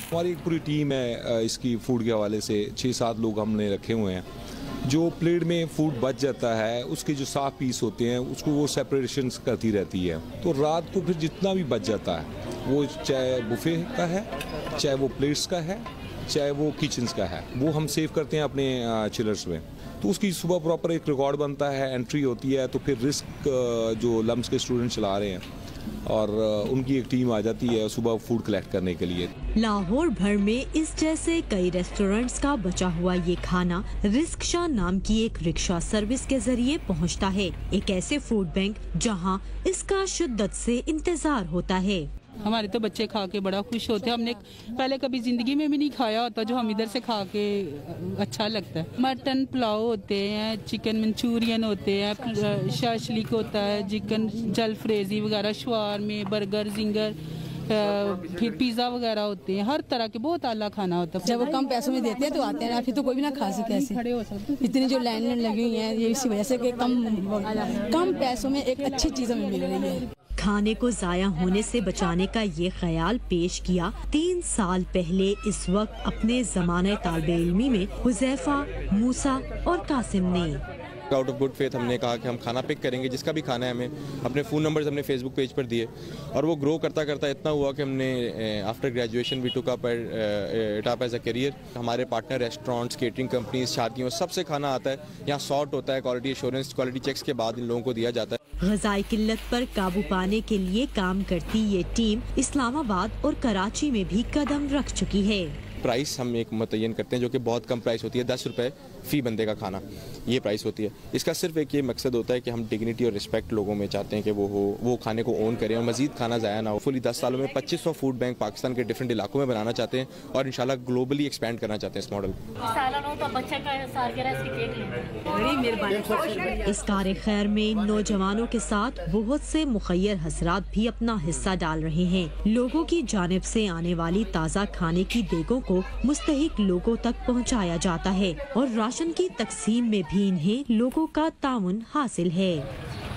हमारी एक पूरी टीम है इसकी फूड के हवाले से 6-7 लोग हमने रखे हुए हैं। जो प्लेट में फूड बच जाता है उसके जो साफ पीस होते हैं उसको वो सेपरेशन करती रहती है। तो रात को फिर जितना भी बच जाता है वो चाहे बुफे का है, चाहे वो प्लेट्स का है, चाहे वो किचन्स का है, वो हम सेव करते हैं अपने चिलर्स में। तो उसकी सुबह प्रॉपर एक रिकॉर्ड बनता है, एंट्री होती है। तो फिर रिस्क जो लम्स के स्टूडेंट चला रहे हैं और उनकी एक टीम आ जाती है सुबह फूड कलेक्ट करने के लिए। लाहौर भर में इस जैसे कई रेस्टोरेंट्स का बचा हुआ ये खाना रिस्क नाम की एक रिक्शा सर्विस के जरिए पहुंचता है। एक ऐसे फूड बैंक जहां इसका शिद्दत से इंतजार होता है। हमारे तो बच्चे खा के बड़ा खुश होते हैं। हमने पहले कभी जिंदगी में भी नहीं खाया होता, जो हम इधर से खा के अच्छा लगता है। मटन पुलाव होते हैं, चिकन मंचूरियन होते हैं, शाशलिक होता है, चिकन जलफ्रेजी वगैरह, शवारमे, बर्गर, जिंगर, फिर पिज़्ज़ा वगैरह होते हैं। हर तरह के बहुत आला खाना होता है। जब वो कम पैसों में देते हैं तो आते हैं, फिर तो कोई भी ना खा सके ऐसे। इतनी जो लाइन लगी हुई है ये इसी वजह से कि कम पैसों में एक अच्छी चीज़ हमें मिल रही है। खाने को जाया होने से बचाने का ये ख्याल पेश किया 3 साल पहले इस वक्त अपने ज़माने तालिबे इल्मी में हुज़ैफा, मूसा और कासिम ने। आउट ऑफ गुड फेथ हमने कहा कि हम खाना पिक करेंगे, जिसका भी खाना है हमें। अपने फ़ोन नंबर्स हमने फेसबुक पेज पर दिए और वो ग्रो करता करता इतना हुआ कि हमने after graduation we took up as a career. हमारे पार्टनर रेस्टोरेंट्स, केटरिंग कंपनीज, शादियों, सबसे खाना आता है। यहाँ सॉर्ट होता है, क्वालिटी एश्योरेंस, क्वालिटी चेक्स के बाद इन लोगों को दिया जाता है। ग़िज़ाई किल्लत पर काबू पाने के लिए काम करती ये टीम इस्लामाबाद और कराची में भी कदम रख चुकी है। प्राइस हम एक मुतय्यन करते हैं जो कि बहुत कम प्राइस होती है, 10 रुपये फ़ी बंदे का खाना, ये प्राइस होती है। इसका सिर्फ एक ये मकसद होता है कि हम डिग्निटी और रिस्पेक्ट लोगों में चाहते हैं कि वो खाने को ओन करें और मज़ीद खाना ज़ाया ना हो। फुली 10 सालों में 2500 फूड बैंक पाकिस्तान के डिफरेंट इलाकों में बनाना चाहते हैं और इंशाल्लाह ग्लोबली एक्सपेंड करना चाहते हैं इस मॉडल। इस कार्य खैर में नौजवानों के साथ बहुत से मुखय्यर हजरात भी अपना हिस्सा डाल रहे हैं। लोगों की जानिब से आने वाली ताज़ा खाने की देगों को मुस्तहिक लोगों तक पहुंचाया जाता है और राशन की तकसीम में भी इन्हें लोगों का ताउन हासिल है।